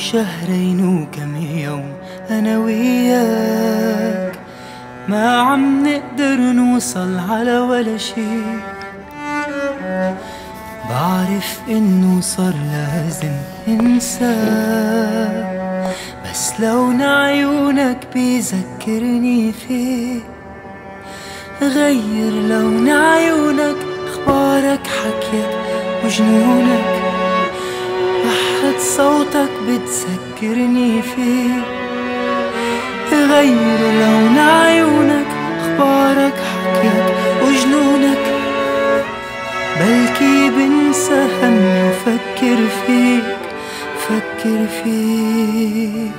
شهرين وكم يوم أنا وياك ما عم نقدر نوصل على ولا شي. بعرف إنه صار لازم انساك، بس لون عيونك بيذكرني فيك. غير لون عيونك، اخبارك، حكيك وجنونك، بحة صوتك بتذكرني فيك. غير لون عيونك، اخبارك، حكيك وجنونك، بلكي بنسى همي وفكر فيك، فكر فيك.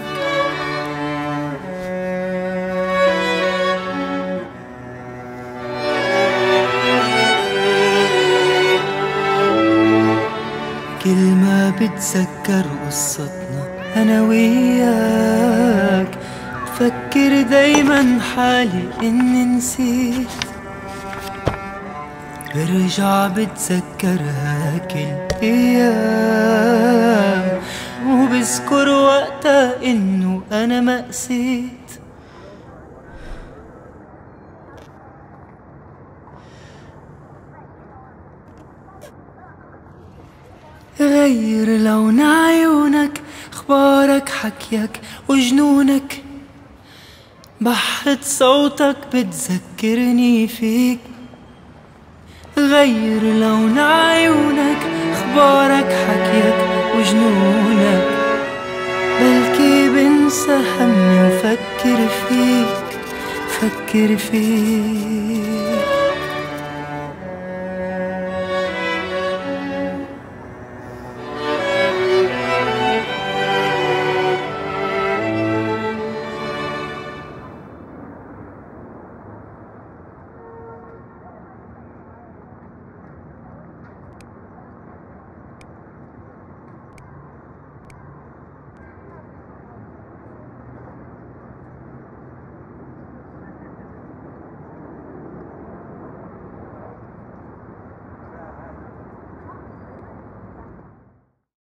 كل ما بتذكر قصتنا أنا وياك، بفكر دايما حالي إني نسيت. برجع بتذكرها كل أيام، وبذكر وقتها إنه أنا ما قسيت. غير لون عيونك، اخبارك، حكيك وجنونك، بحة صوتك بتذكرني فيك. غير لون عيونك، اخبارك، حكيك وجنونك، بلكي بنسى همي وفكر فيك، فكر فيك.